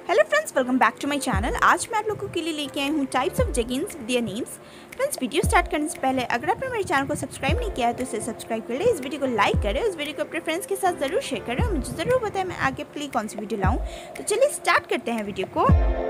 Hello friends, welcome back to my channel. आज मैं आप लोगों के लिए लेके आई हूँ types of jeggings with their names. Friends, video start करने से पहले अगर आपने मेरे चैनल को सब्सक्राइब नहीं किया है तो इसे सब्सक्राइब कर ले, इस वीडियो को लाइक करें, इस वीडियो को अपने फ्रेंड्स के साथ ज़रूर शेयर करें और मुझे ज़रूर बताएं मैं आगे आपके लिए कौन सी वीडियो लाऊँ। तो चलिए स्टार्ट करते हैं वीडियो को।